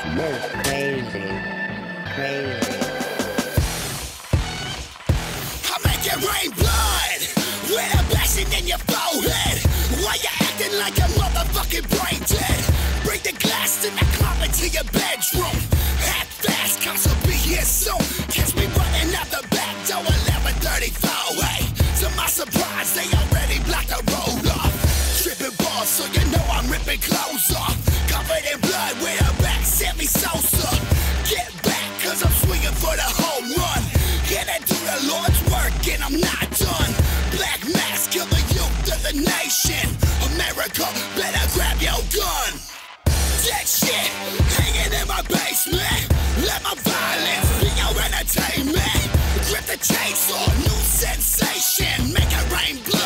Most crazy, crazy. I make it rain blood with a passion in your forehead. Why you acting like a motherfucking brain dead? Bring the glass and the carpet to your bedroom. Act fast, cops will be here soon. Catch me running out the back door 11:34. Hey, to my surprise, they already blocked the road off. Tripping balls, so you know I'm ripping clothes off. Covered in blood with a back, Sammy Sosa. Get back, cause I'm swinging for the home run. Get it do the Lord's work and I'm not done. Black mask, kill the youth of the nation. America, better grab your gun. That shit hanging in my basement. Let my violence be your entertainment. Grip the chainsaw, new sensation. Make it rain blood.